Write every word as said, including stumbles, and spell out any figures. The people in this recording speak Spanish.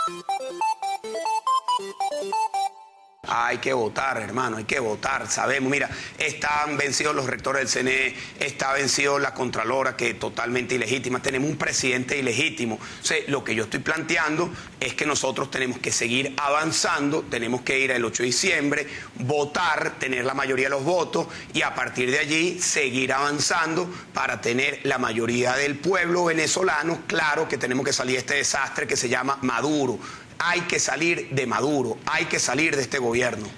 Hay que votar, hermano, hay que votar, sabemos, mira, están vencidos los rectores del C N E, está vencido la Contralora, que es totalmente ilegítima, tenemos un presidente ilegítimo. O sea, lo que yo estoy planteando es que nosotros tenemos que seguir avanzando, tenemos que ir el ocho de diciembre, votar, tener la mayoría de los votos y a partir de allí seguir avanzando para tener la mayoría del pueblo venezolano. Claro que tenemos que salir de este desastre que se llama Maduro. Hay que salir de Maduro, hay que salir de este gobierno.